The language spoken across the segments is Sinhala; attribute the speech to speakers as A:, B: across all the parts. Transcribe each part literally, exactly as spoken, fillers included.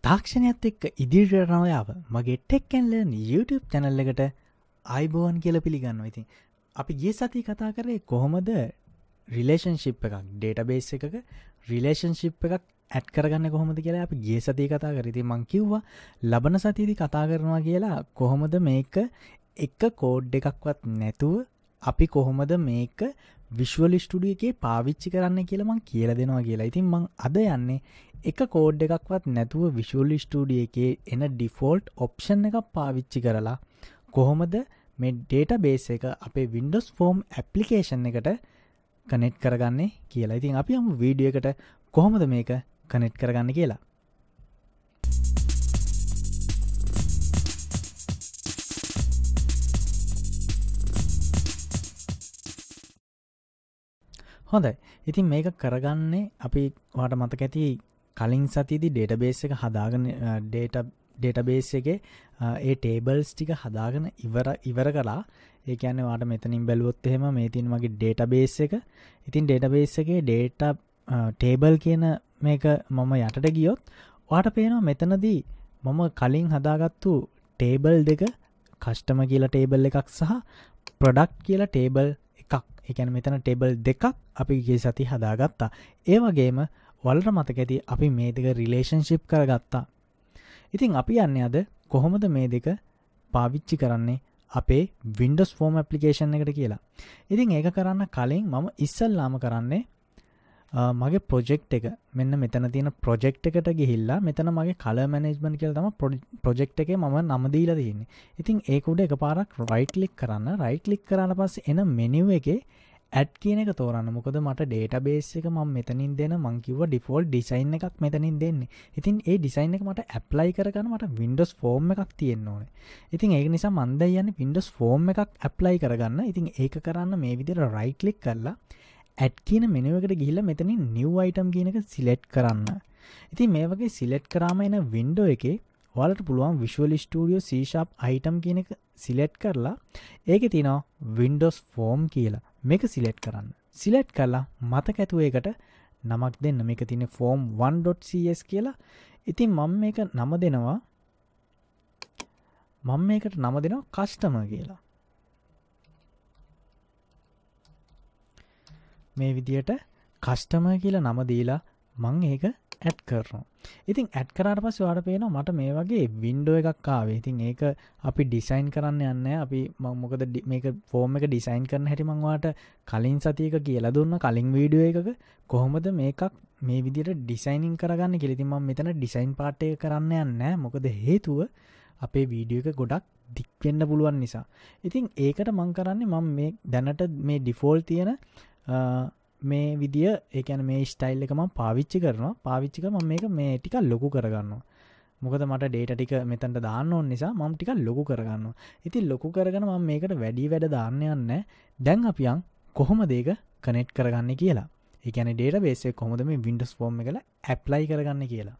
A: තාක්ෂණයත් එක්ක ඉදිරියට යනවා යාව මගේ tech and learn YouTube channel එකට ආයිබෝවන් කියලා පිළිගන්නවා. ඉතින් අපි ගිය සතියේ කතා කරේ කොහොමද රිලේෂන්ෂිප් එකක් ඩේටාබේස් එකක රිලේෂන්ෂිප් එකක් ඇඩ් කරගන්නේ කොහොමද කියලා අපි ගිය සතියේ කතා කරේ. ඉතින් මම කිව්වා ලබන සතියේදී කතා කරනවා කියලා කොහොමද මේක එක කෝඩ් එකක්වත් නැතුව අපි කොහොමද මේක Visual Studio එකේ පාවිච්චි කරන්න කියලා මම කියලා දෙනවා කියලා. ඉතින් මම අද යන්නේ එක කෝඩ් එකක්වත් නැතුව Visual Studio එකේ එන default option එකක් පාවිච්චි කරලා කොහොමද මේ database එක අපේ Windows Form application එකට connect කරගන්නේ කියලා. ඉතින් අපි යමු වීඩියෝ එකට කොහොමද මේක connect කරගන්නේ කියලා. හොඳයි. ඉතින් මේක කරගන්නේ අපි ඔයාලට මතක ඇති කලින් සතියේදී database එක හදාගෙන data database එකේ ඒ tables ටික හදාගෙන ඉවර ඉවර කළා. ඒ කියන්නේ ඔයාලට මෙතනින් බැලුවොත් එහෙම මේ තියෙන මගේ database එක. ඉතින් database එකේ data table කියන මේක මම යටට ගියොත් ඔයාලට පේනවා මෙතනදී මම කලින් හදාගත්තු table දෙක customer කියලා table එකක් සහ product කියලා table එකක්. ඒ කියන්නේ මෙතන table දෙකක් අපි ගිය සතිය හදාගත්තා. ඒ වගේම ඔයාලට මතක ඇති අපි මේ දෙක රිලේෂන්ෂිප් කරගත්තා. ඉතින් අපි යන්නේ අද කොහොමද මේ දෙක පාවිච්චි කරන්නේ අපේ Windows Form application එකට කියලා. ඉතින් ඒක කරන්න කලින් මම ඉස්සල්ලාම කරන්නේ මගේ project එක මෙන්න මෙතන තියෙන project එකට ගිහිල්ලා මෙතන මගේ color management කියලා තමයි project එකේ මම නම දීලා තියෙන්නේ. ඉතින් ඒක උඩ එකපාරක් right click කරන්න. right click කරාට පස්සේ එන menu එකේ add කියන එක තෝරන්න. මොකද මට database එක මම මෙතනින් දෙන මං කිව්වා default design එකක් මෙතනින් දෙන්නේ. ඉතින් ඒ design එක මට apply කරගන්න මට Windows Form එකක් තියෙන්න ඕනේ. ඉතින් ඒක නිසා මම දැන් යන්නේ Windows Form එකක් apply කරගන්න. ඉතින් ඒක කරන්න මේ විදිහට right click කරලා add කියන menu එකට ගිහිල්ලා මෙතනින් new item කියන එක select කරන්න. ඉතින් මේ වගේ select කරාම එන window එකේ ඔයාලට පුළුවන් Visual Studio C Sharp item කියන එක select කරලා ඒකේ තියෙනවා Windows Form කියලා. මේක select කරන්න. select කරලා මතක ඇතුව ඒකට නමක් දෙන්න. මේක තියෙන්නේ form one dot c s කියලා. ඉතින් මම මේක නම දෙනවා මම මේකට නම දෙනවා customer කියලා. මේ විදියට customer කියලා නම දීලා මම ඒක add කරනවා. ඉතින් add කරාට පස්සේ ඔයාලට පේනවා මට මේ වගේ window එකක් ආවේ. ඉතින් ඒක අපි design කරන්න යන්නේ අපි මොකද මේක form එක design කරන හැටි මම ඔයාලට කලින් සතියක කියලා දුන්නා කලින් වීඩියෝ එකක කොහොමද මේකක් මේ විදියට designing කරගන්නේ කියලා. ඉතින් මම මෙතන design part එක කරන්න යන්නේ නැහැ. මොකද හේතුව අපේ වීඩියෝ එක ගොඩක් දික් වෙන්න පුළුවන් නිසා. ඉතින් ඒකට මම කරන්නේ මම මේ දැනට මේ default තියෙන මේ විදිය ඒ කියන්නේ මේ ස්ටයිල් එක මම පාවිච්චි කරනවා. පාවිච්චි කරලා මම මේක මේ ටික ලොකු කරගන්නවා. මොකද මට data ටික මෙතනට දාන්න ඕන නිසා මම ටික ලොකු කරගන්නවා. ඉතින් ලොකු කරගෙන මම මේකට වැඩි වැඩ දාන්න යන්නේ. දැන් අපි යන් කොහොමද ඒක කනෙක්ට් කරගන්නේ කියලා. ඒ කියන්නේ database එක කොහොමද මේ Windows Form එකට apply කරගන්නේ කියලා.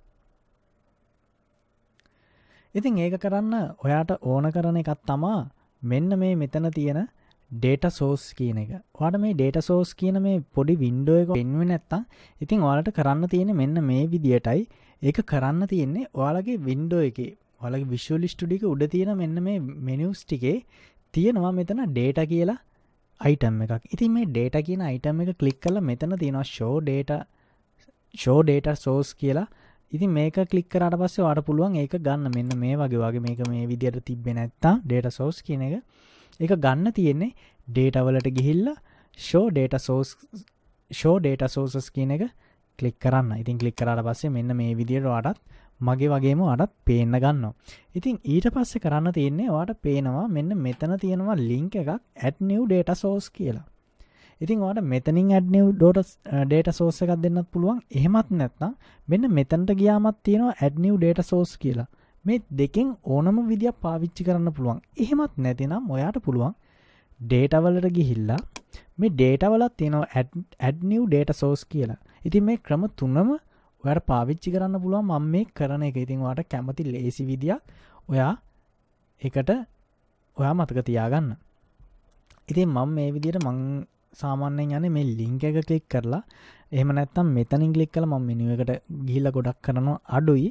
A: ඉතින් ඒක කරන්න ඔයාට ඕන කරන එකක් තමයි මෙන්න මේ මෙතන තියෙන data source කියන එක. ඔයාලට මේ data source කියන මේ පොඩි window එක පෙන්වෙන්නේ නැත්තම් ඉතින් ඔයාලට කරන්න තියෙන්නේ මෙන්න මේ විදියටයි. ඒක කරන්න තියෙන්නේ ඔයාලගේ window එකේ ඔයාලගේ Visual Studio එකේ උඩ තියෙන මෙන්න මේ menus ටිකේ තියෙනවා මෙතන data කියලා item එකක්. ඉතින් මේ data කියන item එක click කරලා මෙතන තියෙනවා show data show data source කියලා. ඉතින් මේක click කරාට පස්සේ ඔයාලට පුළුවන් ඒක ගන්න මෙන්න මේ වගේ වගේ මේක මේ විදියට තිබ්බේ නැත්තම් data source කියන එක ඒක ගන්න තියෙන්නේ data වලට ගිහිල්ලා show data source show data sources කියන එක click කරන්න. ඉතින් click කරාට පස්සේ මෙන්න මේ විදියට ඔයාලට මගේ වගේම ඔයාලට පේන්න ගන්නවා. ඉතින් ඊට පස්සේ කරන්න තියෙන්නේ ඔයාලට පේනවා මෙන්න මෙතන තියෙනවා link එකක් add new data source කියලා. ඉතින් ඔයාලට මෙතනින් add new data source එකක් දෙන්නත් පුළුවන්. එහෙමත් නැත්නම් මෙන්න මෙතනට ගියාමත් තියෙනවා add new data source කියලා. මේ දෙකෙන් ඕනම විදියක් පාවිච්චි කරන්න පුළුවන්. එහෙමත් නැතිනම් ඔයාට පුළුවන් data වලට ගිහිල්ලා මේ data වලත් තියෙනවා add, add new data source කියලා. ඉතින් මේ ක්‍රම තුනම ඔයාට පාවිච්චි කරන්න පුළුවන් මම මේ කරන එක. ඉතින් ඔයාට කැමති ලේසි විදියක් ඔයා එකට ඔයා මතක තියාගන්න. ඉතින් මම මේ විදියට මම සාමාන්‍යයෙන් යන්නේ මේ link එක click කරලා එහෙම නැත්නම් මෙතනින් click කරලා මම menu එකට ගිහිල්ලා ගොඩක් කරනවා අඩුයි.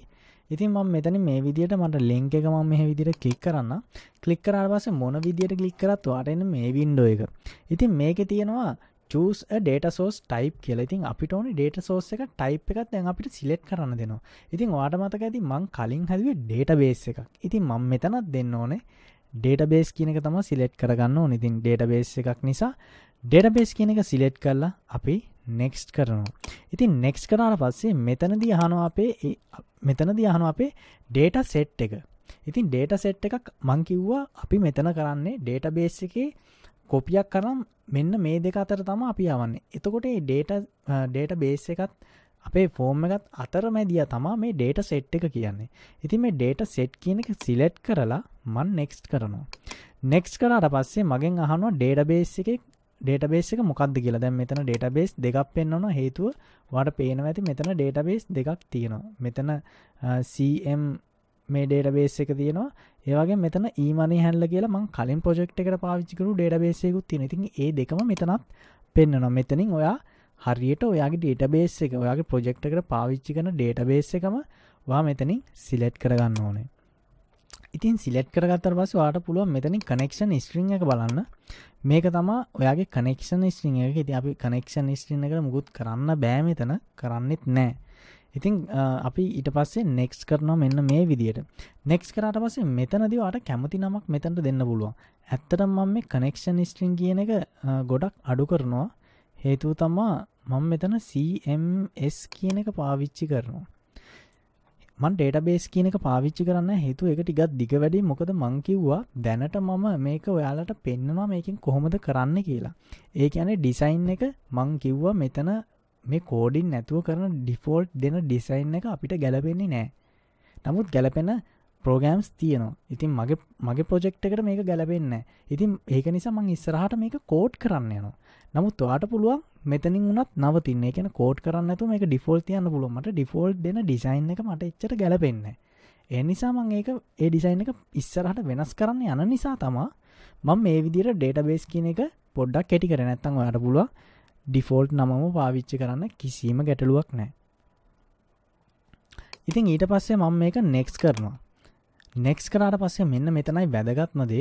A: ඉතින් මම මෙතන මේ විදියට මට link එක මම මෙහෙ විදියට ක්ලික් කරන්න. ක්ලික් කරාට පස්සේ මොන විදියට ක්ලික් කරත් ඔයාට එන්නේ මේ window එක. ඉතින් මේකේ තියෙනවා choose a data source type කියලා. ඉතින් අපිට ඕනේ data source එක type එකක් දැන් අපිට select කරන්න දෙනවා. ඉතින් ඔයාට මතක ඇති මං කලින් හැදුවේ database එකක්. ඉතින් මම මෙතනත් දෙන්න ඕනේ database කියන එක තමයි select කරගන්න ඕනේ. ඉතින් database එකක් නිසා database කියන එක select කරලා අපි next කරනවා. ඉතින් next කරාට පස්සේ මෙතනදී අහනවා අපේ මෙතනදී අහනවා අපේ data set එක. ඉතින් data set එකක් මං කිව්වා අපි මෙතන කරන්නේ database එකේ කොපියක් කරන් මෙන්න මේ දෙක අතර තමයි අපි යවන්නේ. එතකොට මේ data database එකත් අපේ form එකත් අතරමැදියා තමයි මේ data set එක කියන්නේ. ඉතින් මේ data set කියන එක select කරලා මම next කරනවා. next කරාට පස්සේ මගෙන් අහනවා database එකේ database එක මොකක්ද කියලා. දැන් මෙතන database දෙකක් පෙන්වනවා. හේතුව ඔයාලට පේනවා ඇති මෙතන database දෙකක් තියෙනවා. මෙතන C M මේ database එක තියෙනවා. ඒ වගේම මෙතන e-money handler කියලා මම කලින් project එකට පාවිච්චි කරපු database එකකුත් තියෙනවා. ඉතින් ඒ දෙකම මෙතනත් පෙන්වනවා. මෙතනින් ඔයා හරියට ඔයාගේ database එක ඔයාගේ project එකට පාවිච්චි කරන database එකම ඔයා මෙතනින් select කරගන්න ඕනේ. ඉතින් select කරගත්තාට පස්සේ ඔයාට පුළුවන් මෙතනින් connection string එක බලන්න. මේක තමයි ඔයාගේ connection string එක. ඉතින් අපි connection string එකට මුකුත් කරන්න බෑ මෙතන. කරන්නෙත් නෑ. ඉතින් අපි ඊට පස්සේ next කරනවා මෙන්න මේ විදියට. next කරාට පස්සේ මෙතනදී ඔයාට කැමති නමක් මෙතනට දෙන්න පුළුවන්. ඇත්තටම මම මේ connection string කියන එක ගොඩක් අඩු කරනවා. හේතුව තමයි මම මෙතන C M S කියන එක පාවිච්චි කරනවා. මම database කියන එක පාවිච්චි කරන්න හේතුව ඒක ටිකක් දිග වැඩි. මොකද මං කිව්වා දැනට මම මේක ඔයාලට පෙන්නනවා මේකෙන් කොහොමද කරන්න කියලා. ඒ කියන්නේ design එක මං කිව්වා මෙතන මේ coding නැතුව කරන default දෙන design එක අපිට ගැලපෙන්නේ නැහැ. නමුත් ගැලපෙන programs තියෙනවා. ඉතින් මගේ මගේ project එකට මේක ගැලපෙන්නේ නැහැ. ඉතින් ඒක නිසා මම ඉස්සරහට මේක code කරන්න යනවා. නමුත් ඔයාට පුළුවන් මෙතනින් උනත් නවතින්න. ඒ කියන්නේ code කරන්න නැතුව මේක default තියන්න පුළුවන්. මට default දෙන design එක මට එච්චර ගැලපෙන්නේ නැහැ. ඒ නිසා මම ඒක ඒ design එක ඉස්සරහට වෙනස් කරන්න යන නිසා තමයි මම මේ විදිහට database කියන එක පොඩ්ඩක් කෙටි කරේ. නැත්නම් ඔයාට පුළුවන් default නමම පාවිච්චි කරන්න කිසිම ගැටලුවක් නැහැ. ඉතින් ඊට පස්සේ මම මේක next කරනවා. next කරාට පස්සේ මෙන්න මෙතනයි වැදගත්ම දේ.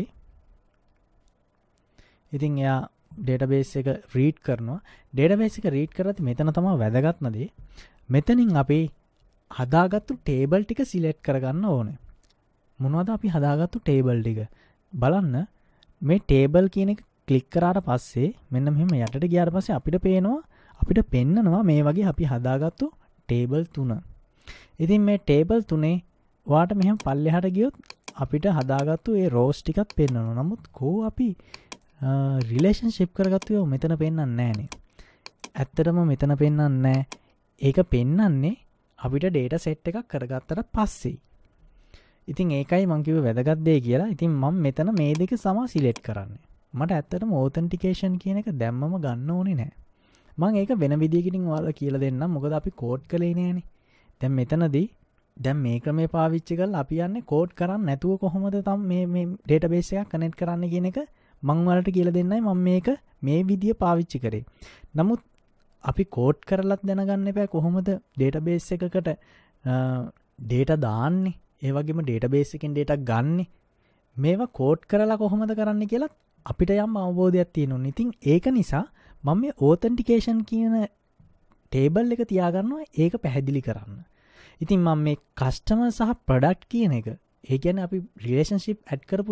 A: ඉතින් එයා database එක read කරනවා. database එක read කරද්දි මෙතන තමයි වැදගත්ම දේ. මෙතනින් අපි හදාගත්තු table ටික select කරගන්න ඕනේ. මොනවද අපි හදාගත්තු table ටික? බලන්න මේ table කියන එක ක්ලික් කරාට පස්සේ මෙන්න මෙහෙම යටට ගියාට පස්සේ අපිට පේනවා අපිට පෙන්නනවා මේ වගේ අපි හදාගත්තු table තුන. ඉතින් මේ table තුනේ ඔයාට මෙහෙම පල්ලෙහාට ගියොත් අපිට හදාගත්තු ඒ rows ටිකක් පෙන්නනවා. නමුත් කෝ අපි රිලේෂන්ෂිප් කරගත්තු ඒවා මෙතන පෙන්වන්නේ නැහනේ. ඇත්තටම මෙතන පෙන්වන්නේ නැහැ. ඒක පෙන්වන්නේ අපිට data set එකක් කරගත්තට පස්සේ. ඉතින් ඒකයි මම කිව්වේ වැදගත් දෙය කියලා. ඉතින් මම මෙතන මේ දෙක සම සිලෙක්ට් කරන්නේ. මට ඇත්තටම authentication කියන එක දැම්මම ගන්න ඕනේ නැහැ. මම ඒක වෙන විදියකින් ඔයාලා කියලා දෙන්නම්. මොකද අපි කෝඩ් කළේ නෑනේ. දැන් මෙතනදී දැන් මේ ක්‍රමය පාවිච්චි කරලා අපි යන්නේ කෝඩ් කරන්නේ නැතුව කොහොමද තම මේ මේ database එකක් කනෙක්ට් කරන්න කියන එක මම ඔයාලට කියලා දෙන්නයි මම මේක මේ විදිය පාවිච්චි කරේ. නමුත් අපි කෝඩ් කරලත් දැනගන්න එපා කොහොමද database එකකට data දාන්නේ. ඒ වගේම database එකෙන් data ගන්නෙ. මේවා කෝඩ් කරලා කොහොමද කරන්න කියලා අපිට යම් අවබෝධයක් තියෙනවා. ඉතින් ඒක නිසා මම මේ authentication කියන table එක තියාගන්නවා ඒක පැහැදිලි කරන්න. ඉතින් මම මේ customer සහ product කියන එක ඒ කියන්නේ අපි relationship add කරපු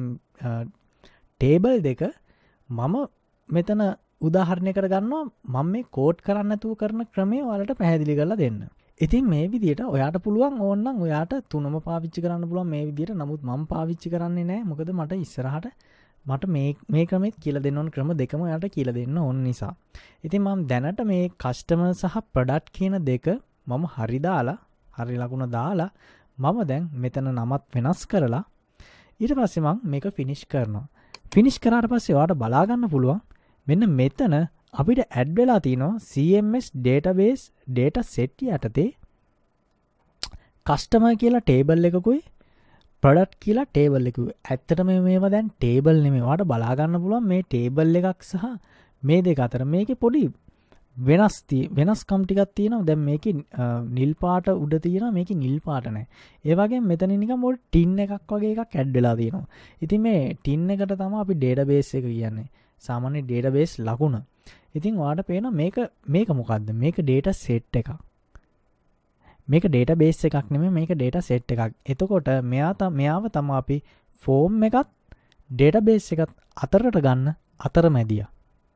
A: table දෙක මම මෙතන උදාහරණයකට ගන්නවා. මම මේ කෝඩ් කරන්න නැතුව කරන ක්‍රමය ඔයාලට පැහැදිලි කරලා දෙන්න. ඉතින් මේ විදිහට ඔයාට පුළුවන් ඕනනම් ඔයාට තුනම පාවිච්චි කරන්න පුළුවන් මේ විදිහට. නමුත් මම පාවිච්චි කරන්නේ නැහැ. මොකද මට ඉස්සරහට මට මේ මේ ක්‍රමෙත් කියලා දෙන්න ඕන ක්‍රම දෙකම ඔයාලට කියලා දෙන්න ඕන නිසා. ඉතින් මම දැනට මේ customer සහ product කියන දෙක මම හරි දාලා හරි ලකුණ දාලා මම දැන් මෙතන නමත් වෙනස් කරලා ඊට පස්සේ මම මේක finish කරනවා. finish කරාට පස්සේ ඔයාලට බලා ගන්න පුළුවන් මෙන්න මෙතන අපිට add වෙලා තිනවා C M S database data set යටතේ customer කියලා table එකකුයි product කියලා table එකකුයි. ඇත්තටම මේවා දැන් table නෙමෙයි. ඔයාලට බලා ගන්න පුළුවන් මේ table එකක් සහ මේ දෙක අතර මේකේ පොඩි වෙනස් වෙනස්කම් ටිකක් තියෙනවා. දැන් මේකේ නිල් පාට උඩ තියෙනවා, මේකේ නිල් පාට නැහැ. ඒ වගේම මෙතන නිකන් මොකද ටින් එකක් වගේ එකක් ඇඩ් වෙලා තියෙනවා. ඉතින් මේ ටින් එකට තමයි අපි ඩේටාබේස් එක කියන්නේ. සාමාන්‍ය ඩේටාබේස් ලකුණ. ඉතින් ඔයාලට පේනවා මේක මේක මොකද්ද? මේක ඩේටා සෙට් එකක්. මේක ඩේටාබේස් එකක් නෙමෙයි, මේක ඩේටා සෙට් එකක්. එතකොට මෙයා තම මෙයාව තමයි අපි ෆෝම් එකත් ඩේටාබේස් එකත් අතරට ගන්න අතරමැදියා.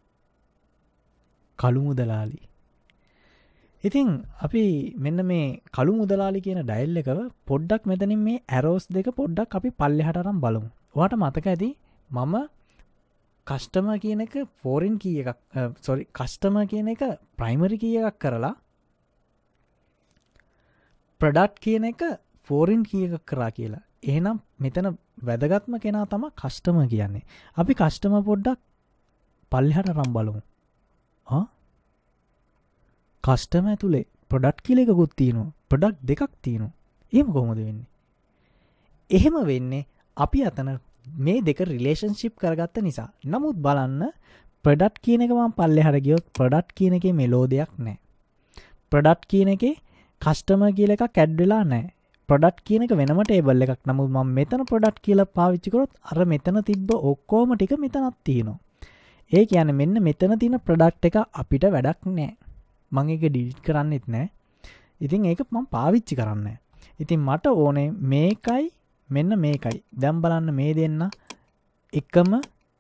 A: කළු මුදලාලි. ඉතින් අපි මෙන්න මේ කළු මුදලාලි කියන ඩයල් එකව පොඩ්ඩක් මෙතනින් මේ ඇරෝස් දෙක පොඩ්ඩක් අපි පල්ලෙහාට අරන් බලමු. ඔයාට මතක ඇති මම කස්ටමර් කියන එක ෆෝරින් කී එකක් සෝරි කස්ටමර් කියන එක ප්‍රයිමරි කී එකක් කරලා ප්‍රොඩක්ට් කියන එක ෆෝරින් කී එකක් කරා කියලා. එහෙනම් මෙතන වැදගත්ම කෙනා තමයි කස්ටමර් කියන්නේ. අපි කස්ටමර් පොඩ්ඩක් පල්ලෙහාට අරන් බලමු. ආ කස්ටමර් ඇතුලේ ප්‍රොඩක්ට් කියලා එකකුත් තියෙනවා. ප්‍රොඩක්ට් දෙකක් තියෙනවා. එහෙම කොහොමද වෙන්නේ? එහෙම වෙන්නේ අපි අතන මේ දෙක රිලේෂන්ෂිප් කරගත්ත නිසා. නමුත් බලන්න ප්‍රොඩක්ට් කියන එක මම පල්ලෙහාට ගියොත් ප්‍රොඩක්ට් කියන එකේ මෙලෝඩියක් නැහැ. ප්‍රොඩක්ට් කියන එකේ කස්ටමර් කියලා එකක් ඇඩ් වෙලා නැහැ. ප්‍රොඩක්ට් කියන එක වෙනම ටේබල් එකක්. නමුත් මම මෙතන ප්‍රොඩක්ට් කියලා පාවිච්චි කරොත් අර මෙතන තිබ්බ ඔක්කොම ටික මෙතනක් තියෙනවා. ඒ කියන්නේ මෙන්න මෙතන තියෙන ප්‍රොඩක්ට් එක අපිට වැඩක් නැහැ. මම ඒක ඩිලීට් කරන්නෙත් නැහැ. ඉතින් ඒක මම පාවිච්චි කරන්නේ නැහැ. ඉතින් මට ඕනේ මේකයි මෙන්න මේකයි. දැන් බලන්න මේ දෙන්න එකම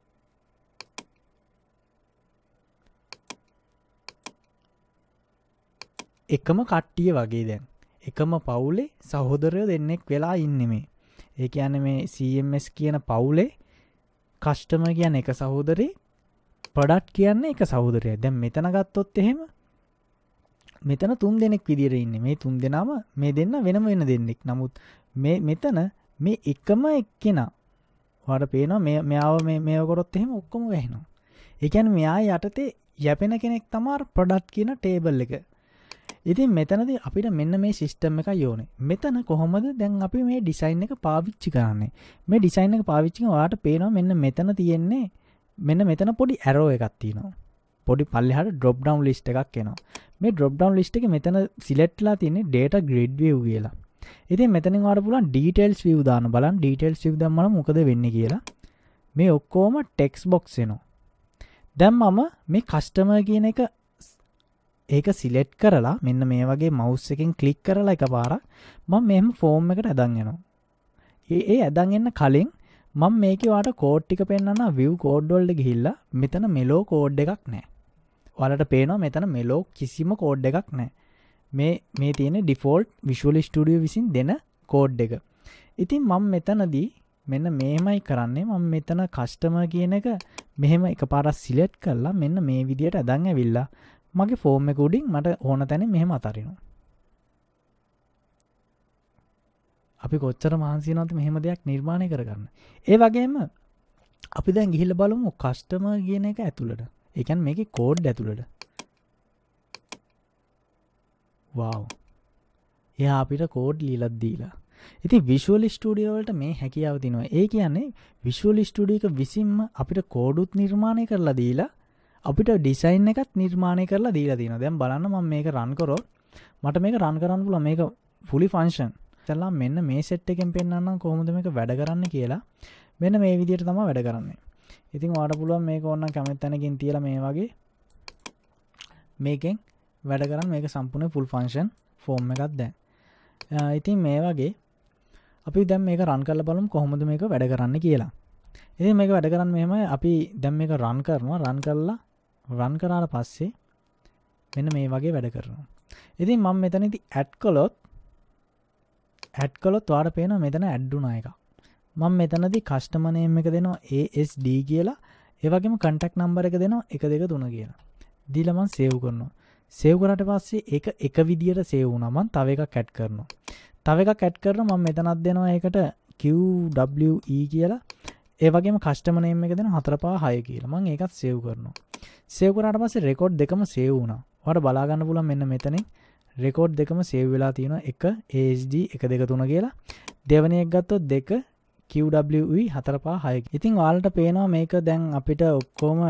A: එකම කට්ටිය වගේ දැන්. එකම පවුලේ සහෝදරයෝ දෙන්නෙක් වෙලා ඉන්නේ මේ. ඒ කියන්නේ මේ සී එම් එස් කියන පවුලේ කස්ටමර් කියන්නේ එක සහෝදරේ, ප්‍රොඩක්ට් කියන්නේ එක සහෝදරයෙක්. දැන් මෙතන ගත්තොත් එහෙම මෙතන තුන් දෙනෙක් විදියට ඉන්නේ. මේ තුන් දෙනාම මේ දෙන්න වෙනම වෙන දෙන්නෙක්. නමුත් මේ මෙතන මේ එකම එක්කෙනා ඔයාලට පේනවා මේ මෙයාව මේ මේව කරොත් එහෙම ඔක්කොම වැහෙනවා. ඒ කියන්නේ මෙයා යටතේ යැපෙන කෙනෙක් තමයි ප්‍රොඩක්ට් කියන ටේබල් එක. ඉතින් මෙතනදී අපිට මෙන්න මේ සිස්ටම් එකයි ඕනේ. මෙතන කොහොමද දැන් අපි මේ ඩිසයින් එක පාවිච්චි කරන්නේ? මේ ඩිසයින් එක පාවිච්චි කරන ඔයාලට පේනවා මෙන්න මෙතන තියෙන්නේ මෙන්න මෙතන පොඩි ඇරෝ එකක් තියෙනවා. පොඩි පල්ලෙහාට drop down list එකක් එනවා. මේ drop down list එකේ මෙතන select ලා තියෙන්නේ data grid view කියලා. ඉතින් මෙතනින් ඔයාලට පුළුවන් details view දාන්න බලන්න. details view දැම්මම මොකද වෙන්නේ කියලා. මේ ඔක්කොම text box එනවා. දැන් මම මේ customer කියන එක ඒක select කරලා මෙන්න මේ වගේ mouse එකෙන් click කරලා එකපාරක් මම මෙහෙම form එකට ඇදන් යනවා. ඒ ඒ ඇදන් එන්න කලින් මම මේකේ ඔයාලට කෝඩ් ටික පෙන්නන්න view කෝඩ් වලට ගිහිල්ලා මෙතන මෙලෝ කෝඩ් එකක් නැහැ. ඔයාලට පේනවා මෙතන මෙලෝ කිසිම කෝඩ් එකක් නැහැ. මේ මේ තියෙන default Visual Studio විසින් දෙන කෝඩ් එක. ඉතින් මම මෙතනදී මෙන්න මෙහෙමයි කරන්නේ. මම මෙතන customer කියන එක මෙහෙම එකපාරක් select කරලා මෙන්න මේ විදියට ඇදන් ඇවිල්ලා මගේ form එක උඩින් මට ඕන තැන මෙහෙම අතරිනවා. අපි කොච්චර මහන්සි වෙනවද මෙහෙම දෙයක් නිර්මාණය කරගන්න. ඒ වගේම අපි දැන් ගිහිල්ලා බලමු customer කියන එක ඇතුළට. ඒ කියන්නේ මේකේ කෝඩ් ඇතුළට. wow. එයා අපිට කෝඩ් ලියලා දීලා. ඉතින් Visual Studio වලට මේ හැකියාව තියෙනවා. ඒ කියන්නේ Visual Studio එක විසින්ම අපිට කෝඩුත් නිර්මාණය කරලා දීලා අපිට ඩිසයින් එකත් නිර්මාණය කරලා දීලා තියෙනවා. දැන් බලන්න මම මේක රන් කරොත් මට මේක රන් කරන්න පුළුවන්. මේක fully function. ඉතින්ලා මෙන්න මේ සෙට් එකෙන් පෙන්නන්නම් කොහොමද මේක වැඩ කරන්නේ කියලා. මෙන්න මේ විදිහට තමයි වැඩ කරන්නේ. ඉතින් ඔයාලට පුළුවන් මේක ඕනනම් කැමති තැනකින් තියලා මේ වගේ මේකෙන් වැඩ කරන්න. මේක සම්පූර්ණ full function form එකක් දැන්. ඉතින් මේ වගේ අපි දැන් මේක රන් කරලා බලමු කොහොමද මේක වැඩ කරන්නේ කියලා. ඉතින් මේක වැඩ කරන්නේ මෙහෙමයි. අපි දැන් මේක රන් කරනවා. රන් කරලා රන් කරාට පස්සේ මෙන්න මේ වගේ වැඩ කරනවා. ඉතින් මම මෙතනදී add කළොත් add කළොත් ඔයාලට පේනවා මෙතන add වුණා එක. මම මෙතනදී customer name එක දෙනවා A S D කියලා. ඒ වගේම contact number එක දෙනවා one two three කියලා. දීලා මම save කරනවා. save කරාට පස්සේ ඒක එක විදියට save වුණා. මම තව එකක් add කරනවා. තව එකක් add කරනවා මම මෙතනක් දෙනවා ඒකට Q W E කියලා. ඒ වගේම customer name එක දෙනවා four five six කියලා. මම ඒකත් save කරනවා. save කරාට පස්සේ record දෙකම save වුණා. ඔයාලට බලා ගන්න පුළුවන් මෙන්න මෙතනින් record දෙකම save වෙලා තියෙනවා. එක A S D one two three කියලා. දෙවෙනි එක ගත්තොත් දෙක Q W E four five six. ඉතින් ඔයාලට පේනවා මේක දැන් අපිට ඔක්කොම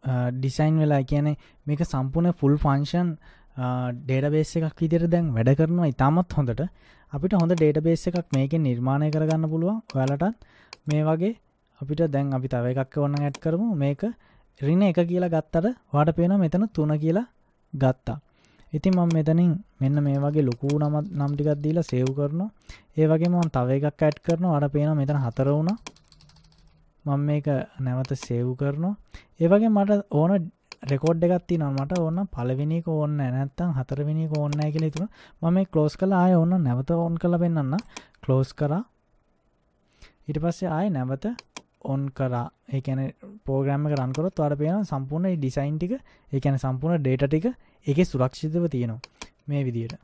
A: ඩිසයින් වෙලා කියන්නේ මේක සම්පූර්ණ ෆුල් ෆන්ක්ෂන් ඩේටාබේස් එකක් විදිහට දැන් වැඩ කරනවා ඉතාමත් හොඳට. අපිට හොඳ ඩේටාබේස් එකක් මේකෙන් නිර්මාණය කරගන්න පුළුවන්. ඔයාලටත් මේ වගේ අපිට දැන් අපි තව එකක් ඕනනම් ඇඩ් කරමු. මේක ඍණ එක කියලා ගත්තට ඔයාලට පේනවා මෙතන තුන කියලා ගත්තා. ඉතින් මම මෙතනින් මෙන්න මේ වගේ ලොකු නම නම් ටිකක් දීලා සේව් කරනවා. ඒ වගේම මම තව එකක් ඇඩ් කරනවා. ඔයාලට පේනවා මෙතන හතර වුණා. මම මේක නැවත සේව් කරනවා. ඒ වගේම මට ඕන රෙකෝඩ් එකක් තියෙනවා. මට ඕන පළවෙනි එක ඕන නැහැ. නැත්තම් හතරවෙනි එක ඕන නැහැ කියලා හිතුණා. මම මේක ක්ලෝස් කරලා ආයෙ ඕන නැවත ඕන් කරලා පෙන්නන්න. ක්ලෝස් කරා. ඊට පස්සේ ආයෙ නැවත ඔන් කරා. ඒ කියන්නේ ප්‍රෝග්‍රෑම් එක රන් කරොත් ඔයාලට පේනවා සම්පූර්ණ මේ ඩිසයින් ටික, ඒ කියන්නේ සම්පූර්ණ ඩේටා ටික ඒකේ සුරක්ෂිතව තියෙනවා. මේ විදියට.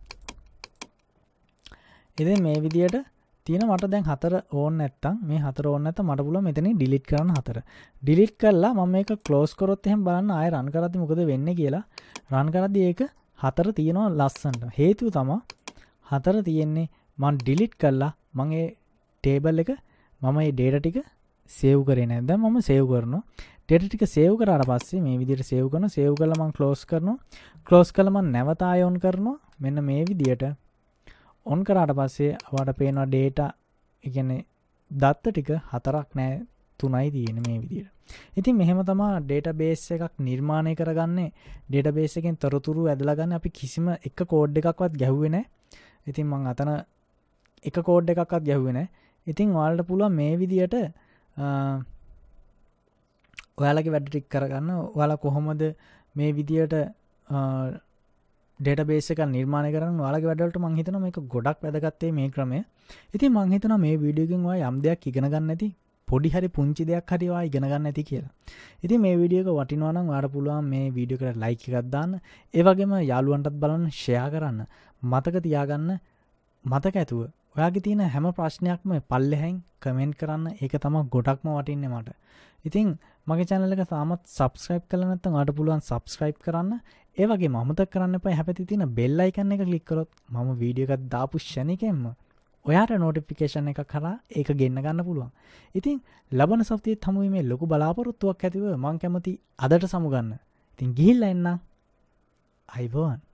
A: ඉතින් මේ විදියට තියෙන මට දැන් හතර ඕන් නැත්තම් මේ හතර ඕන් නැත්තම් මට පුළුවන් මෙතනින් ඩිලීට් කරන්න හතර. ඩිලීට් කරලා මම මේක ක්ලෝස් කරොත් එහෙනම් බලන්න ආයෙ රන් කරද්දි මොකද වෙන්නේ කියලා. රන් කරද්දි ඒක හතර තියෙනවා ලස්සනට. හේතුව තමයි හතර තියෙන්නේ මම ඩිලීට් කරලා මම ඒ ටේබල් එක මම මේ ඩේටා ටික සේව් කරේ නැහැ. දැන් මම සේව් කරනවා. ඩේටා ටික සේව් කරාට පස්සේ මේ විදිහට සේව් කරනවා. සේව් කරලා මම ක්ලෝස් කරනවා. ක්ලෝස් කරලා මම නැවත ආයෙ ඔන් කරනවා. මෙන්න මේ විදිහට ඔන් කරාට පස්සේ ඔයාලට පේනවා ඩේටා, ඒ කියන්නේ දත්ත ටික හතරක් නෑ තුනයි තියෙන්නේ මේ විදිහට. ඉතින් මෙහෙම තමයි ඩේටාබේස් එකක් නිර්මාණය කරගන්නේ. ඩේටාබේස් එකෙන් තොරතුරු ඇදලා ගන්න අපි කිසිම එක කෝඩ් එකක්වත් ගැහුවේ නෑ. ඉතින් මම අතන එක කෝඩ් එකක්වත් ගැහුවේ නෑ. ඉතින් ඔයාලට පුළුවන් මේ විදිහට ඔයාලගේ වැඩ ටික කරගන්න. ඔයාලා කොහොමද මේ විදිහට ඩේටාබේස් එකක් නිර්මාණය කරන්න ඔයාලගේ වැඩවලට මම හිතනවා මේක ගොඩක් වැදගත් මේ ක්‍රමය. ඉතින් මම හිතනවා මේ වීඩියෝ එකෙන් ඔයා යම් දෙයක් ඉගෙන ගන්න නැති, පොඩි හරි පුංචි දෙයක් හරි ඔයා ඉගෙන ගන්න නැති කියලා. ඉතින් මේ වීඩියෝ එක වටිනවා නම් ඔයාලට පුළුවන් මේ වීඩියෝ එකට ලයික් එකක් දාන්න. ඒ වගේම යාළුවන්ටත් බලන්න ෂෙයා කරන්න. මතක තියාගන්න මතක ඇතුව ඔයාගේ තියෙන හැම ප්‍රශ්නයක්ම පල්ලෙහෙන් කමෙන්ට් කරන්න. ඒක තමයි ගොඩක්ම වටින්නේ මට. ඉතින් මගේ channel එක තාමත් subscribe කරලා නැත්නම් ඔයාලට පුළුවන් subscribe කරන්න. ඒ වගේම අමතක කරන්න එපා හැපැති තියෙන bell icon එක click කරොත් මම වීඩියෝ එකක් දාපු ෂණිකෙන්ම ඔයාට notification එකක් කරා ඒක ගෙන්න ගන්න පුළුවන්. ඉතින් ලබන සතියේත් හමු මේ ලොකු බලාපොරොත්තුවක් ඇතිව මම කැමති අදට සමු ගන්න. ඉතින් ගිහිල්ලා එන්න. අයිබෝන්.